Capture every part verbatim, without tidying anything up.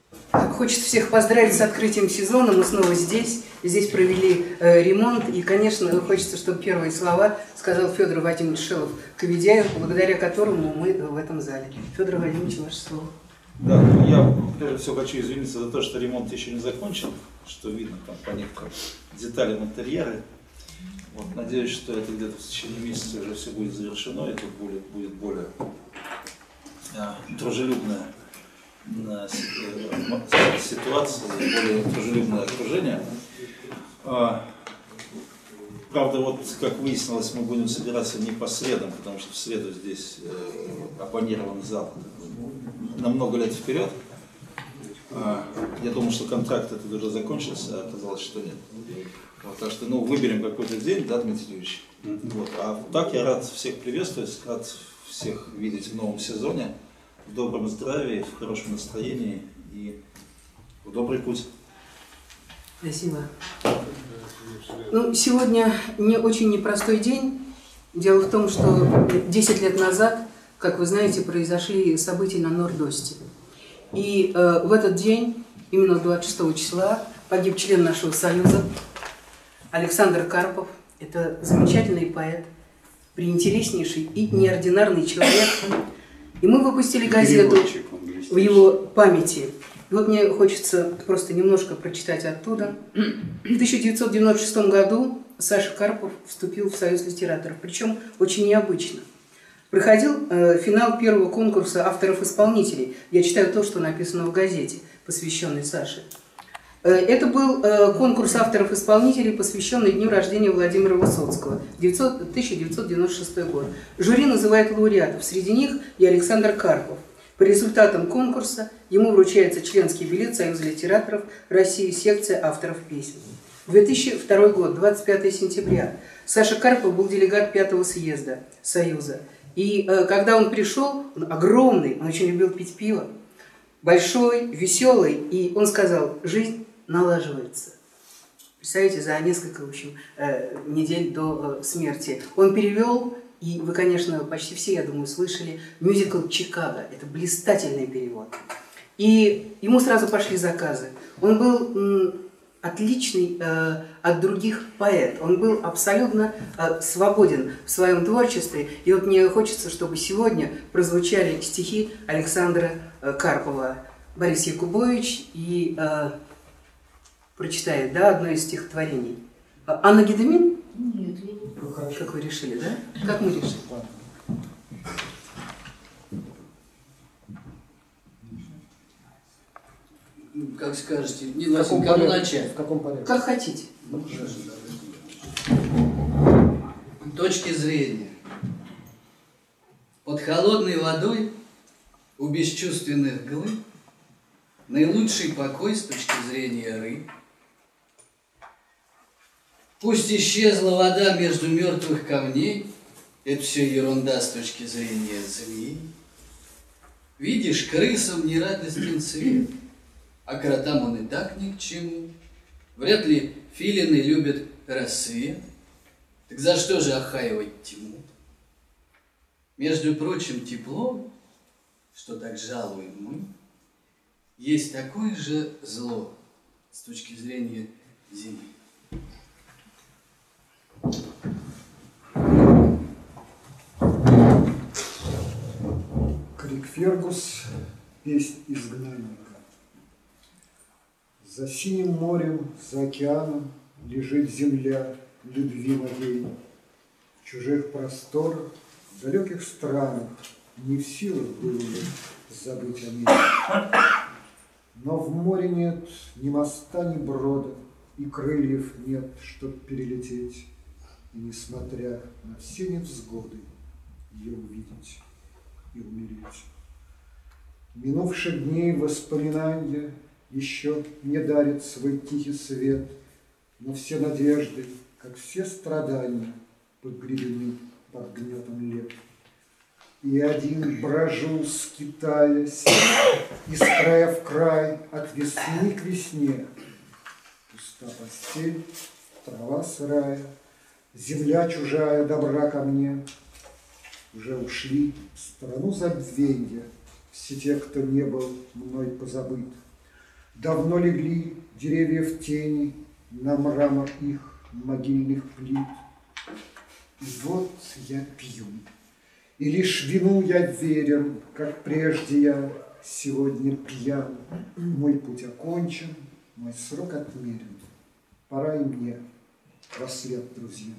Хочется всех поздравить с открытием сезона. Мы снова здесь. Здесь провели э, ремонт. И, конечно, хочется, чтобы первые слова сказал Федор Вадимович Шелов-Коведяев, благодаря которому мы в этом зале. Федор Вадимович, ваше слово. Да, ну я прежде всего хочу извиниться за то, что ремонт еще не закончен, что видно там по некоторым деталям интерьера. Вот, надеюсь, что это где-то в течение месяца уже все будет завершено, и тут будет, будет более а, дружелюбная а, ситуация, более дружелюбное окружение. А, правда, вот как выяснилось, мы будем собираться не по средам, потому что в среду здесь э, оппонирован зал на много лет вперед. А, я думал, что контракт этот уже закончился, а оказалось, что нет. Вот, так что, ну, выберем какой-то день, да, Дмитрий Юрьевич? Вот. А так я рад всех приветствовать, рад всех видеть в новом сезоне, в добром здравии, в хорошем настроении и в добрый путь. Спасибо. Ну, сегодня не очень непростой день. Дело в том, что десять лет назад, как вы знаете, произошли события на Норд-Осте. И э, в этот день, именно двадцать шестого числа, погиб член нашего союза Александр Карпов. Это замечательный поэт, приинтереснейший и неординарный человек. И мы выпустили газету в его памяти. И вот мне хочется просто немножко прочитать оттуда. В тысяча девятьсот девяносто шестом году Саша Карпов вступил в Союз литераторов, причем очень необычно. Проходил э, финал первого конкурса авторов-исполнителей. Я читаю то, что написано в газете, посвященной Саше. Э, это был э, конкурс авторов-исполнителей, посвященный дню рождения Владимира Высоцкого, тысяча девятьсот девяносто шестой год. Жюри называет лауреатов, среди них и Александр Карпов. По результатам конкурса ему вручается членский билет Союза литераторов России, секция авторов песен. две тысячи второй год, двадцать пятого сентября. Саша Карпов был делегат пятого съезда Союза. И э, когда он пришел, он огромный, он очень любил пить пиво, большой, веселый, и он сказал: жизнь налаживается. Представляете, за несколько, в общем, э, недель до э, смерти. Он перевел, и вы, конечно, почти все, я думаю, слышали, мюзикл «Чикаго». Это блистательный перевод. И ему сразу пошли заказы. Он был м, отличный э, от других поэт. Он был абсолютно э, свободен в своем творчестве. И вот мне хочется, чтобы сегодня прозвучали стихи Александра э, Карпова. Борис Якубович и э, прочитает, да, одно из стихотворений. Анна Гедемин? Нет, я не Ну, как вы решили, да? Как мы решили? Как скажете, не Василий, кому начать? В каком порядке? Как хотите. Ну, точки зрения. Под холодной водой у бесчувственных глыб наилучший покой с точки зрения рыб. Пусть исчезла вода между мертвых камней, это все ерунда с точки зрения змей. Видишь, крысам не радостен цвет, а кротам он и так ни к чему. Вряд ли филины любят рассвет, так за что же охаивать тьму? Между прочим, тепло, что так жалуем мы, есть такое же зло с точки зрения зимы. Крик Фергус, песнь изгнанника. За синим морем, за океаном лежит земля любви моей. В чужих просторах, в далеких странах не в силах было бы забыть о ней. Но в море нет ни моста, ни брода, и крыльев нет, чтоб перелететь. И несмотря на все невзгоды, ее увидеть и умереть. Минувших дней воспоминания еще не дарит свой тихий свет, но все надежды, как все страдания, погребены под гнетом лет. И один брожу, скитаясь, из края в край, от весны к весне. Пуста постель, трава сырая, земля чужая, добра ко мне. Уже ушли в страну забвенья все те, кто не был мной позабыт. Давно легли деревья в тени на мрамор их могильных плит. И вот я пью, и лишь вину я верен, как прежде я сегодня пьян. Мой путь окончен, мой срок отмерен. Пора и мне во след, друзья.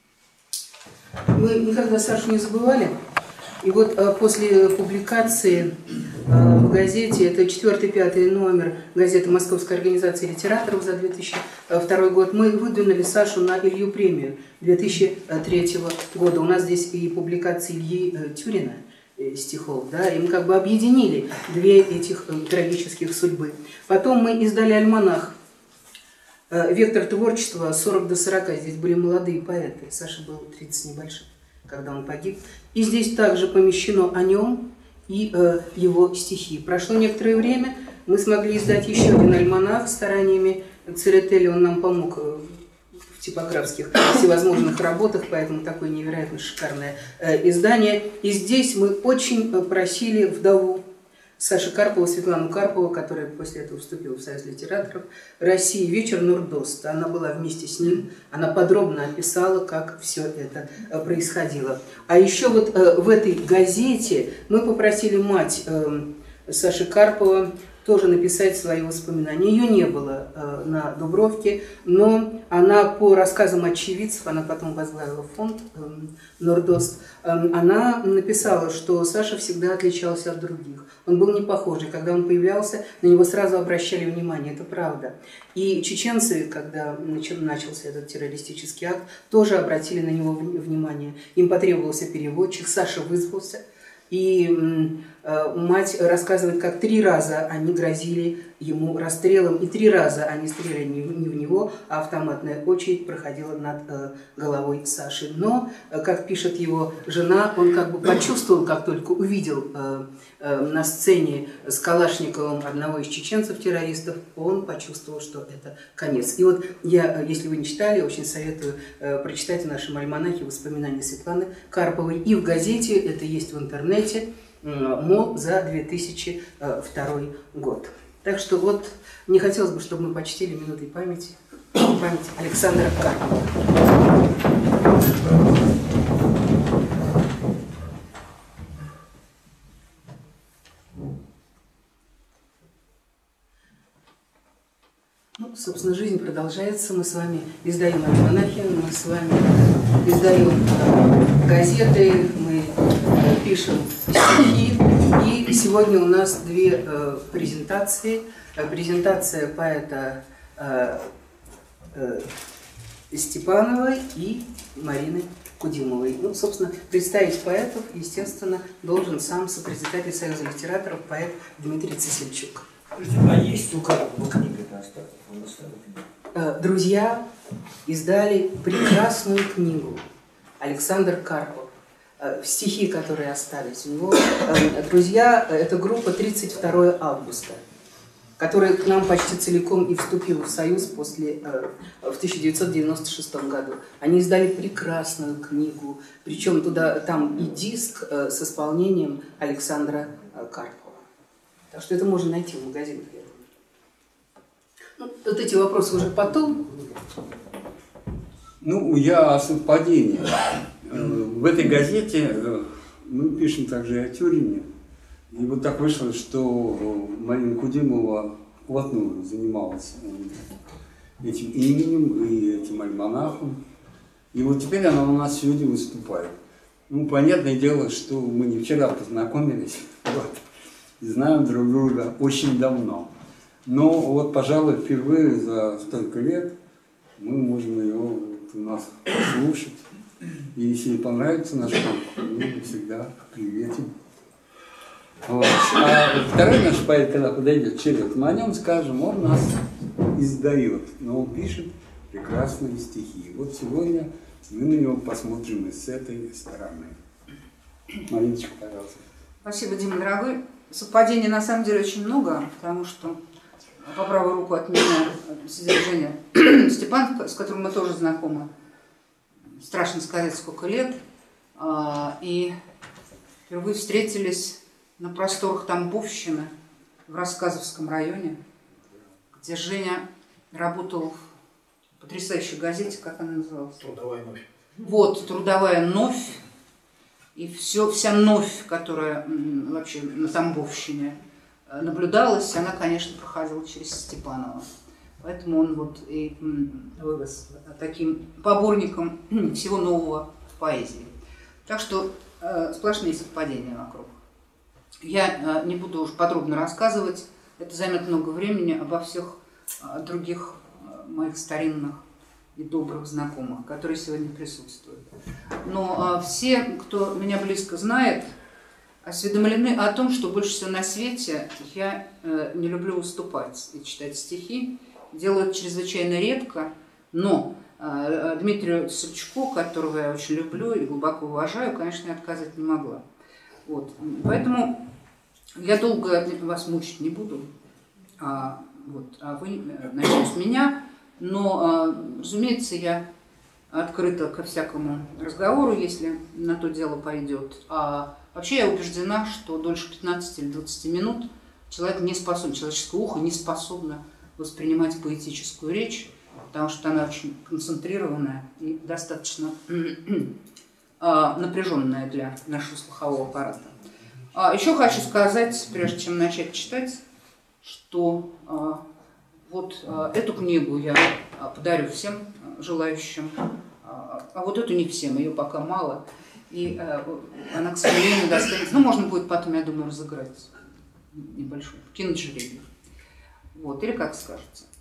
Мы никогда Сашу не забывали. И вот а, после публикации а, в газете, это четвертый-пятый номер газеты Московской организации литераторов за две тысячи второй год, мы выдвинули Сашу на Илью премию две тысячи третьего года. У нас здесь и публикации Ильи Тюрина стихов, да, и мы как бы объединили две этих трагических судьбы. Потом мы издали альманах «Вектор творчества сорок до сорока». Здесь были молодые поэты. Саша был тридцать небольших, когда он погиб. И здесь также помещено о нем и э, его стихи. Прошло некоторое время, мы смогли издать еще один альманах стараниями Церетели. Он нам помог в типографских всевозможных работах, поэтому такое невероятно шикарное э, издание. И здесь мы очень просили вдову Саши Карпова, Светлану Карпову, которая после этого вступила в Союз литераторов России, «Вечер Нордоста». Она была вместе с ним, она подробно описала, как все это происходило. А еще вот в этой газете мы попросили мать Саши Карпова тоже написать свои воспоминания. Ее не было э, на Дубровке, но она по рассказам очевидцев, она потом возглавила фонд э, Нордост, э, она написала, что Саша всегда отличался от других. Он был не похожий. Когда он появлялся, на него сразу обращали внимание. Это правда. И чеченцы, когда начался этот террористический акт, тоже обратили на него внимание. Им потребовался переводчик, Саша вызвался. И э, мать рассказывает, как три раза они грозили ему расстрелом, и три раза они стреляли не в, не в него, а автоматная очередь проходила над э, головой Саши. Но, э, как пишет его жена, он как бы почувствовал, как только увидел э, э, на сцене с Калашниковым одного из чеченцев-террористов, он почувствовал, что это конец. И вот я, если вы не читали, очень советую э, прочитать в нашем альманахе воспоминания Светланы Карповой. И в газете, это есть в интернете, э, МО за две тысячи второй год. Так что вот мне хотелось бы, чтобы мы почтили минутой памяти память Александра Карпова. Ну, собственно, жизнь продолжается. Мы с вами издаем альманахи, мы с вами издаем э, газеты, мы э, пишем стихи. И сегодня у нас две э, презентации. Презентация поэта э, э, Степановой и Марины Кудимовой. Ну, собственно, представить поэтов, естественно, должен сам сопредседатель Союза литераторов, поэт Дмитрий Цесельчук. А есть у Карпова книга-то осталась? Друзья издали прекрасную книгу Александр Карпов. Стихи, которые остались у него. Друзья, это группа тридцать второго августа, которая к нам почти целиком и вступила в Союз после, в тысяча девятьсот девяносто шестом году. Они издали прекрасную книгу, причем туда, там и диск с исполнением Александра Карпова. Так что это можно найти в магазинах. Ну, вот эти вопросы уже потом. Ну, я о совпадении. В этой газете мы пишем также о Тюрине. И вот так вышло, что Марина Кудимова вплотную занималась этим именем и этим альманахом. И вот теперь она у нас сегодня выступает. Ну, понятное дело, что мы не вчера познакомились, вот, и знаем друг друга очень давно. Но вот, пожалуй, впервые за столько лет мы можем ее вот у нас послушать. И если ей понравится наш поэт, мы всегда приветим. Вот. А второй наш поэт, когда подойдет черед, мы о нем скажем, он нас издает, но он пишет прекрасные стихи. Вот сегодня мы на него посмотрим и с этой стороны. Мариночка, пожалуйста. Спасибо, Дима, дорогой. Совпадений на самом деле очень много, потому что по правую руку от меня содержание Степан, с которым мы тоже знакомы, страшно сказать, сколько лет, и впервые встретились на просторах Тамбовщины в Рассказовском районе. где Женя работал в потрясающей газете, как она называлась? Трудовая новь. Вот, «Трудовая новь». И все, вся новь, которая м, вообще на Тамбовщине э, наблюдалась, она, конечно, проходила через Степанова. Поэтому он вот и м, вырос таким поборником всего нового в поэзии. Так что э, сплошные совпадения вокруг. Я э, не буду уж подробно рассказывать, это займет много времени, обо всех э, других э, моих старинных и добрых знакомых, которые сегодня присутствуют. Но э, все, кто меня близко знает, осведомлены о том, что больше всего на свете я э, не люблю выступать и читать стихи. Делаю это чрезвычайно редко, но э, Дмитрию Савчуку, которого я очень люблю и глубоко уважаю, конечно, я отказать не могла. Вот. Поэтому я долго вас мучить не буду, а, вот, а вы начнете с меня. Но, разумеется, я открыта ко всякому разговору, если на то дело пойдет. А вообще я убеждена, что дольше пятнадцати или двадцати минут человек не способен, человеческое ухо не способно воспринимать поэтическую речь, потому что она очень концентрированная и достаточно напряженная для нашего слухового аппарата. А еще хочу сказать, прежде чем начать читать, что вот эту книгу я подарю всем желающим, а вот эту не всем, ее пока мало. И она, к сожалению, достанется. Ну, можно будет потом, я думаю, разыграть небольшой, кинуть жребий. Вот, или как скажете.